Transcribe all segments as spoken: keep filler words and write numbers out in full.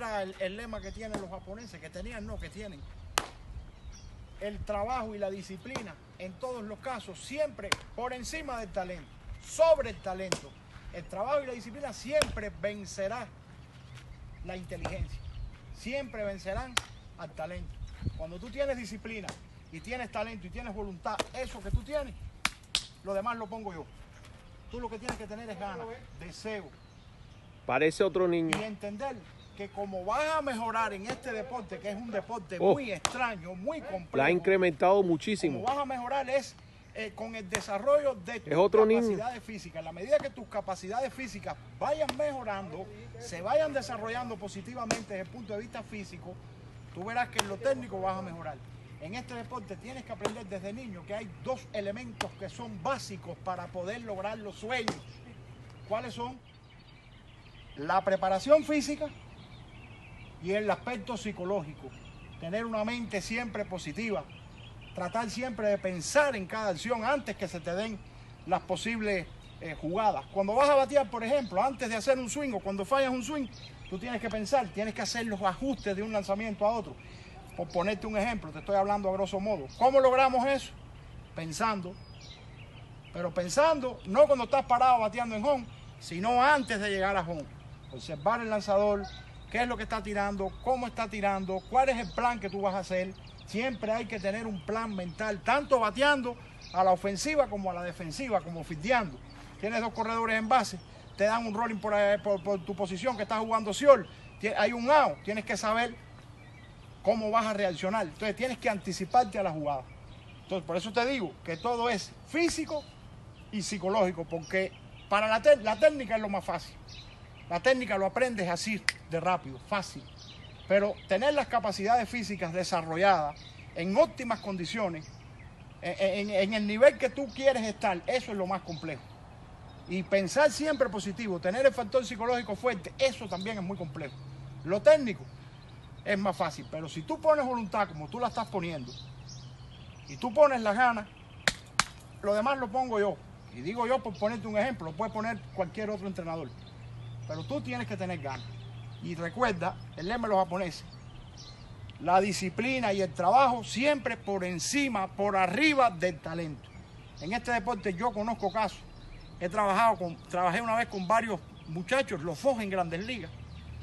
era el, el lema que tienen los japoneses, que tenían, no, que tienen. El trabajo y la disciplina, en todos los casos, siempre por encima del talento, sobre el talento. El trabajo y la disciplina siempre vencerá la inteligencia, siempre vencerán al talento. Cuando tú tienes disciplina y tienes talento y tienes voluntad, eso que tú tienes, lo demás lo pongo yo. Tú lo que tienes que tener es ganas, deseo. Parece otro niño. Y entender que como vas a mejorar en este deporte, que es un deporte oh, muy extraño, muy complejo. La ha incrementado muchísimo. Como vas a mejorar es eh, con el desarrollo de tus otro capacidades niño. físicas. En la medida que tus capacidades físicas vayan mejorando, se vayan desarrollando positivamente desde el punto de vista físico, tú verás que en lo técnico vas a mejorar. En este deporte tienes que aprender desde niño que hay dos elementos que son básicos para poder lograr los sueños. ¿Cuáles son? La preparación física y el aspecto psicológico. Tener una mente siempre positiva. Tratar siempre de pensar en cada acción antes que se te den las posibles eh, jugadas. Cuando vas a batear, por ejemplo, antes de hacer un swing o cuando fallas un swing, tú tienes que pensar, tienes que hacer los ajustes de un lanzamiento a otro. Por ponerte un ejemplo, te estoy hablando a grosso modo. ¿Cómo logramos eso? Pensando. Pero pensando, no cuando estás parado bateando en home, sino antes de llegar a home. Observar el lanzador, qué es lo que está tirando, cómo está tirando, cuál es el plan que tú vas a hacer. Siempre hay que tener un plan mental, tanto bateando a la ofensiva como a la defensiva, como fildeando. Tienes dos corredores en base, te dan un rolling por, por, por tu posición que estás jugando Siol, hay un out, tienes que saber cómo vas a reaccionar. Entonces tienes que anticiparte a la jugada. Entonces por eso te digo que todo es físico y psicológico, porque para la, la técnica es lo más fácil. La técnica lo aprendes así, de rápido, fácil. Pero tener las capacidades físicas desarrolladas en óptimas condiciones, en, en, en el nivel que tú quieres estar, eso es lo más complejo. Y pensar siempre positivo, tener el factor psicológico fuerte, eso también es muy complejo. Lo técnico es más fácil, pero si tú pones voluntad como tú la estás poniendo, y tú pones las ganas, lo demás lo pongo yo. Y digo yo por ponerte un ejemplo, lo puede poner cualquier otro entrenador. Pero tú tienes que tener ganas. Y recuerda, el lema de los japoneses, la disciplina y el trabajo siempre por encima, por arriba del talento. En este deporte yo conozco casos. He trabajado con, trabajé una vez con varios muchachos, los dos en Grandes Ligas,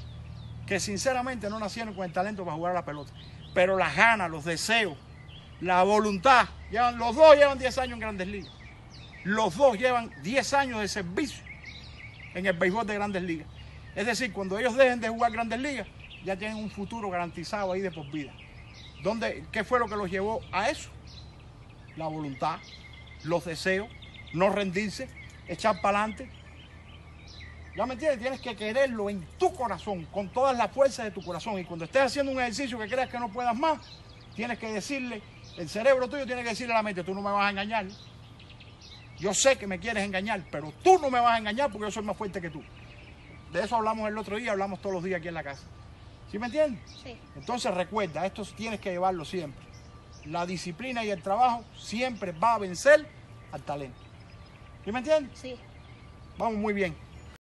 que sinceramente no nacieron con el talento para jugar a la pelota. Pero las ganas, los deseos, la voluntad, llevan, los dos llevan diez años en Grandes Ligas. Los dos llevan diez años de servicio en el béisbol de Grandes Ligas. Es decir, cuando ellos dejen de jugar Grandes Ligas, ya tienen un futuro garantizado ahí de por vida. ¿Dónde, ¿Qué fue lo que los llevó a eso? La voluntad, los deseos, no rendirse, echar para adelante. ¿Ya me entiendes? Tienes que quererlo en tu corazón, con todas las fuerzas de tu corazón. Y cuando estés haciendo un ejercicio que creas que no puedas más, tienes que decirle, el cerebro tuyo tiene que decirle a la mente, tú no me vas a engañar. Yo sé que me quieres engañar, pero tú no me vas a engañar porque yo soy más fuerte que tú. De eso hablamos el otro día, hablamos todos los días aquí en la casa. ¿Sí me entiendes? Sí. Entonces recuerda, esto tienes que llevarlo siempre. La disciplina y el trabajo siempre va a vencer al talento. ¿Sí me entiendes? Sí. Vamos muy bien.